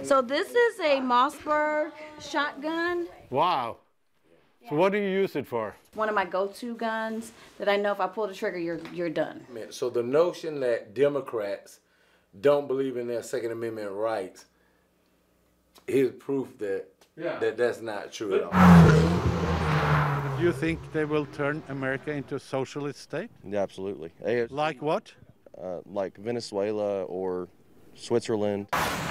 So this is a Mossberg shotgun. Wow. So what do you use it for? One of my go-to guns that I know if I pull the trigger, you're done. So the notion that Democrats don't believe in their Second Amendment rights, here's proof that that's not true at all. Do you think they will turn America into a socialist state? Yeah, absolutely. Like what? Like Venezuela or Switzerland.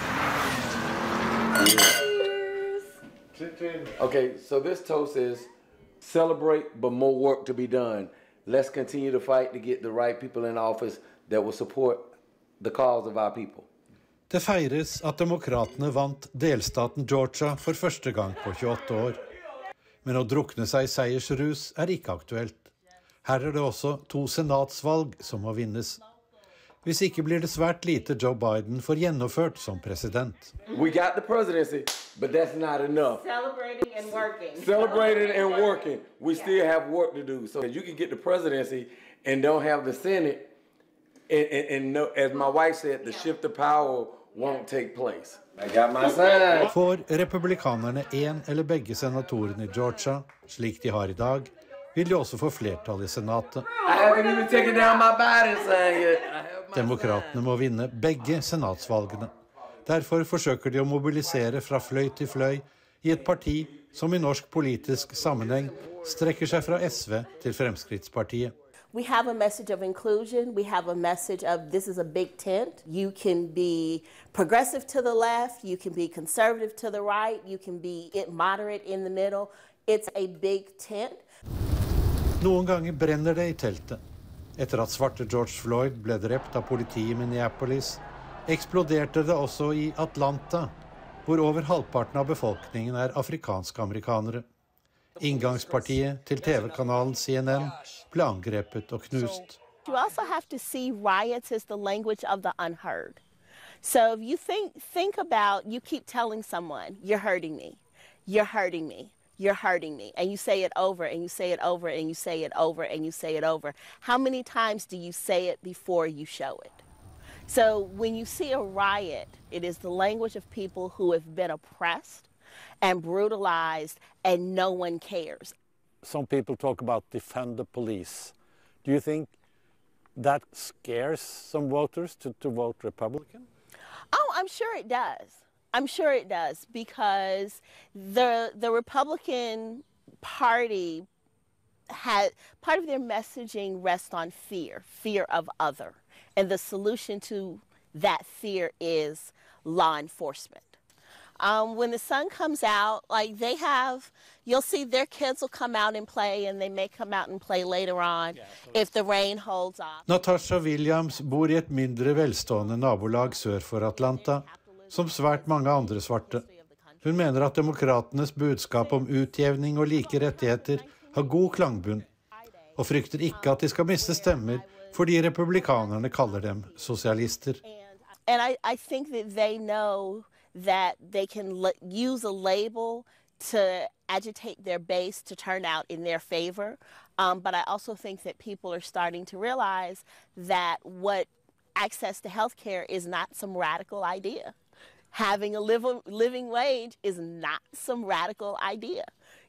Okay, so this toast is celebrate, but more work to be done. Let's continue to fight to get the right people in office that will support the cause of our people. Det feires at demokratene vant delstaten Georgia for første gang på 28 år. Men å drukne seg i seiersrus er ikke aktuelt. Her er det også 2 senatsvalg som må vinnes. Hvis ikke blir det svært lite Joe Biden får gjennomført som president. We got the presidency, but that's not enough. Celebrating and working. Celebrating and working. We still have work to do. So you can get the presidency and don't have the Senate. And no, as my wife said, the shift of power won't take place. I got my sign. Får republikanerne en eller begge senatorene i Georgia, slik de har i dag, vil de også få flertall i senatet. Demokratene må vinne begge senatsvalgene. Derfor forsøker de å mobilisere fra fløy til fløy i et parti som i norsk politisk sammenheng strekker seg fra SV til Fremskrittspartiet. We have a message of inclusion. We have a message of this is a big tent. You can be progressive to the left. You can be conservative to the right. You can be moderate in the middle. It's a big tent. Noen ganger brenner det i teltet. Etter at svarte George Floyd ble drept av politiet i Minneapolis, eksploderte det også i Atlanta, hvor over halvparten av befolkningen er afrikansk-amerikanere. Inngangspartiet til TV-kanalen CNN ble angrepet og knust. You also have to see riots as the language of the unheard. So if you think about, you keep telling someone, you're hurting me, you're hurting me. You're hurting me. And you say it over and you say it over and you say it over and you say it over. How many times do you say it before you show it? So when you see a riot, it is the language of people who have been oppressed and brutalized and no one cares. Some people talk about defund the police. Do you think that scares some voters to vote Republican? Oh, I'm sure it does. I'm sure it does, because the Republican Party had part of their messaging rests on fear of other. And the solution to that fear is law enforcement. When the sun comes out, like you'll see their kids will come out and play, and they may come out and play later on if the rain holds off. Natasha Williams bor i et mindre velstående nabolag sør for Atlanta, som svært mange andre svarte. Hun mener at demokratenes budskap om utjevning og like rettigheter har god klangbunn, og frykter ikke at de skal miste stemmer fordi republikanerne kaller dem sosialister. And I think that they know that they can use a label to agitate their base to turn out in their favor. But I also think that people are starting to realize that what access to health care is not some radical idea. Having a living wage is not some radical idea.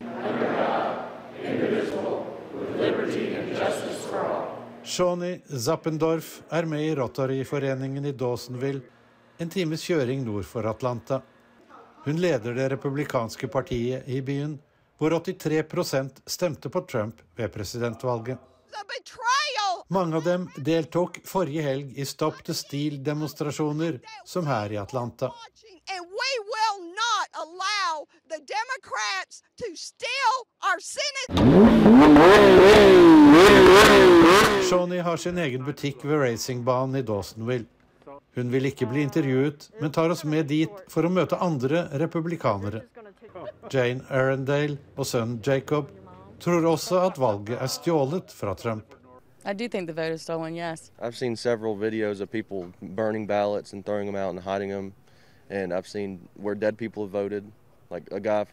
Shawnee Zappendorf er med i Rotary-foreningen i Dawsonville, en times kjøring nord for Atlanta. Hun leder det republikanske partiet i byen, hvor 83% stemte på Trump ved presidentvalget. Mange av dem deltok forrige helg i Stop the Steal-demonstrasjoner, som her i Atlanta. Shawnee har sin egen butikk ved racingbanen i Dawsonville. Hun vil ikke bli intervjuet, men tar oss med dit for å møte andre republikanere. Jane Arundel og sønnen Jacob tror også at valget er stjålet fra Trump. I do think the vote is stolen, yes. I've seen several videos of people burning ballots and throwing them out and hiding them. And I've seen where dead people have voted. Like a guy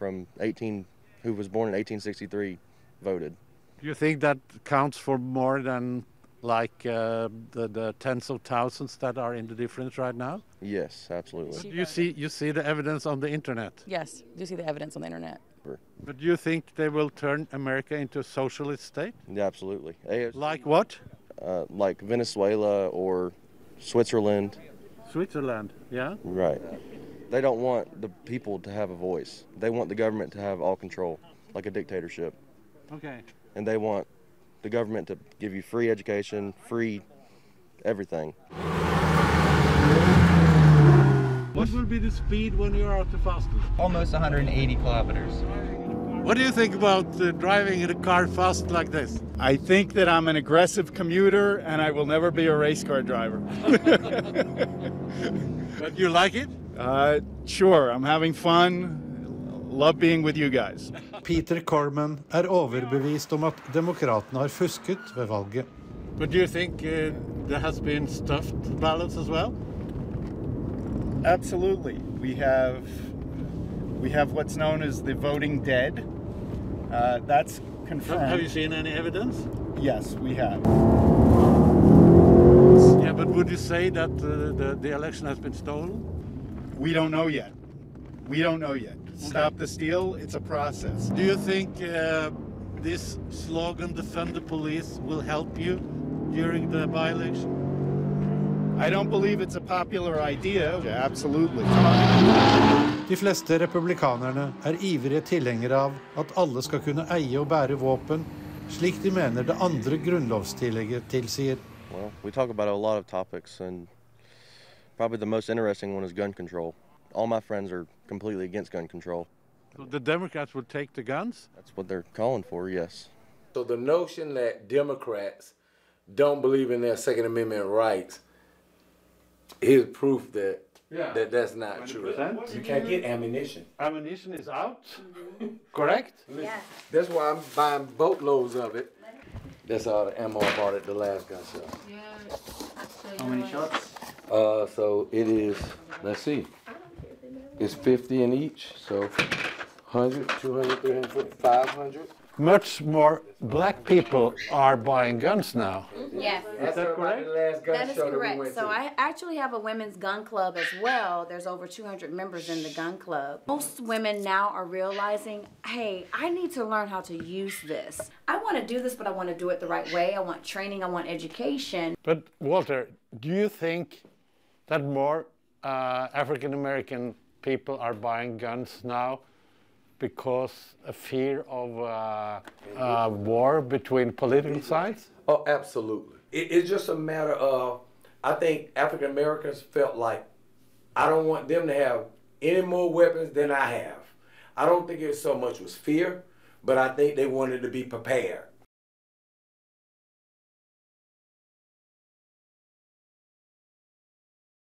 who was born in 1863 voted. Do you think that counts for more than like the tens of thousands that are in the difference right now? Yes, absolutely. You see the evidence on the internet? Yes, do see the evidence on the internet. But do you think they will turn America into a socialist state? Yeah, absolutely. Like what? Like Venezuela or Switzerland. Switzerland, yeah? Right. They don't want the people to have a voice. They want the government to have all control, like a dictatorship. Okay. And they want the government to give you free education, free everything. What will be the speed when you're out the fastest? Almost 180 kilometers. What do you think about driving in a car fast like this? I think that I'm an aggressive commuter and I will never be a race car driver. But you like it? Sure, I'm having fun. Love being with you guys. Peter Corman overbevist om at demokratene har fusket ved valget. But do you think there has been stuffed ballots as well? Absolutely. We have what's known as the voting dead. That's confirmed. Have you seen any evidence? Yes, we have. Yeah, but would you say that the election has been stolen? We don't know yet. We don't know yet. Stop the steal, it's a process. Do you think this slogan, defend the police, will help you during the by-election? I don't believe it's a popular idea. Absolutely. De fleste republikanerne ivrige tilhengere av at alle skal kunne eie og bære våpen, slik de mener det andre grunnlovstillegget tilsier. Well, we talk about a lot of topics, and probably the most interesting one is gun control. All my friends are completely against gun control. So the Democrats would take the guns? That's what they're calling for, yes. So the notion that Democrats don't believe in their Second Amendment rights, here's proof that that's not 20%. True. You can't get ammunition. Ammunition is out, correct? Yes. That's why I'm buying boatloads of it. That's all the ammo I bought at the last gun show. How many shots? So it is, let's see, it's 50 in each, so 100, 200, 300, 500. Much more black people are buying guns now. Yes. Is that correct? That is correct. So I actually have a women's gun club as well. There's over 200 members in the gun club. Most women now are realizing, hey, I need to learn how to use this. I want to do this, but I want to do it the right way. I want training. I want education. But Walter, do you think that more African-American people are buying guns now because a fear of war between political sides? Oh, absolutely. It's just a matter of, I think African Americans felt like, I don't want them to have any more weapons than I have. I don't think it so much was fear, but I think they wanted to be prepared.